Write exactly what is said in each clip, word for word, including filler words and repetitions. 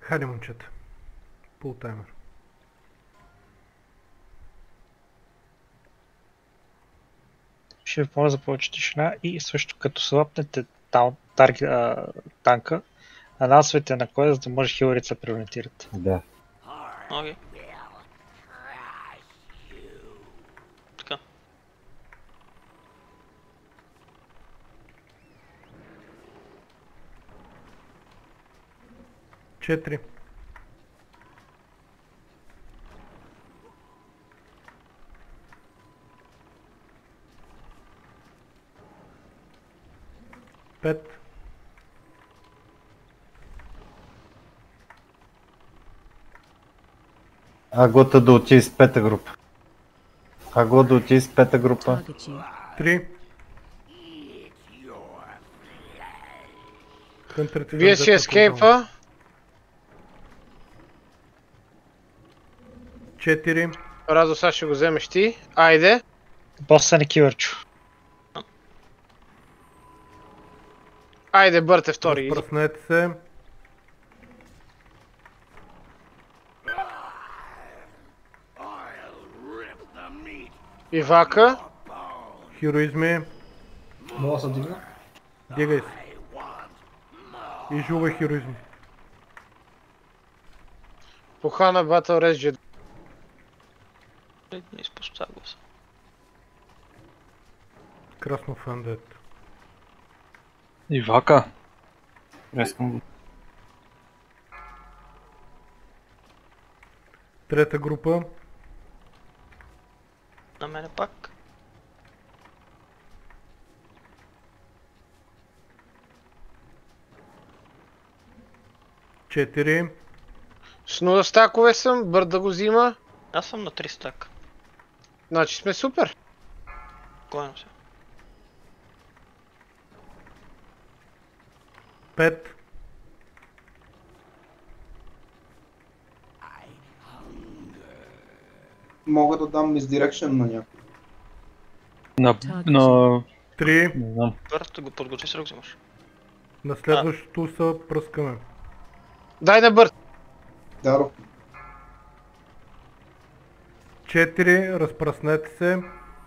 Хайде, момчета. Пул таймер. Ще ви помоля за повече тишина и също като слапнете танка, анонсвайте на кой, за да може хилърите се преориентират. Да. Окей. Така. Четири. Пет. Аглата да отиде с пета група. Агла да отиде с пета група. Три. Вие си ескейпа. Четири. Разо, сега ще го вземеш ти. Айде. Боса на килърчо. Айде, бърте втори. Разпръснете се. Ивака. Хероизми. Мога да се дигна? Дигай се. И жува хероизми. Похана Батъл Резджет. Не изпуска гласа. Красно фандет. Ивака. Искам. Трета група. На мене пак. Четири. С нула стакове съм, Бърт да го взима. Аз съм на три стака. Значи сме супер. Гоням се. Пет. Мога да дам misdirection на някой. На... на... Три. Не знам. Бърт го подготви, се да го взимаш. На следващото са пръскаме. Дай на Бърт. Даро. Четири. Разпръснете се.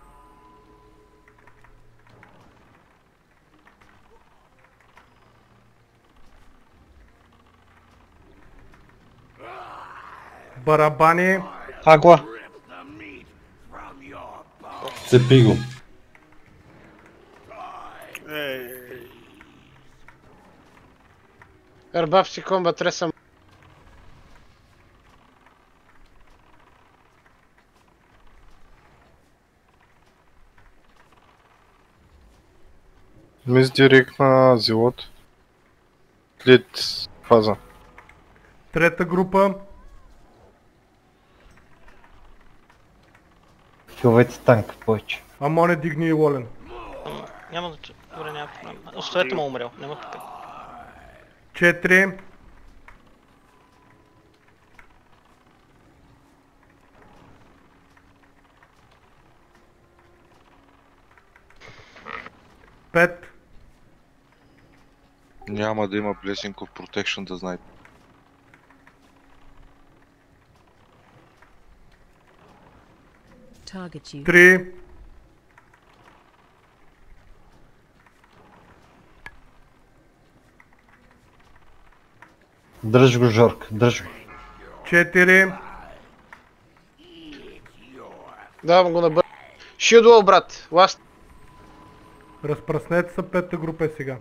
Барабани. Агла. Цепи го. Ербаб си комба тресам. Мис директ на Зелот. След фаза. Трета група. Хилвайте танк повече. Амоне, дигни и Лолен. Ама, няма да... Добре, няма проблем. Оставете му умрял, няма тук. Четири. Пет. Няма да има Blessing of Protection, да знаете. Три. Дръж го, Жорк, дръж го. Четири. Давам го на Бърт. Шилдуал, брат. Ласт. Разпръснете се, петата група е сега.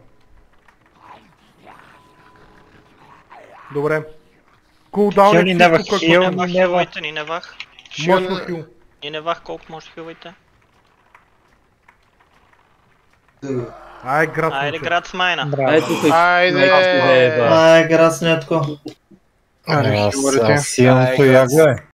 Добре. Кулдаун Хил ни е нева, всичко, хил какво... ни Невах, нева. хилвайте, ни невах. Мощно хил. Ни невах, колко може да хилвайте. Ай, град Айде, град с майна. Браво. Айде. Ай, град снятко. Аре, Аз хилърите. силното ягла е.